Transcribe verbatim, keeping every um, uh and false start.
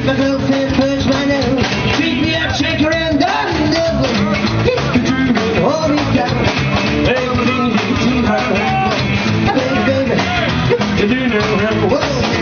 My girlfriend punched my nose. Treat me up, shake her and down the devil. Hold me down. Everything you do, my baby, baby, you do know how. Whoa.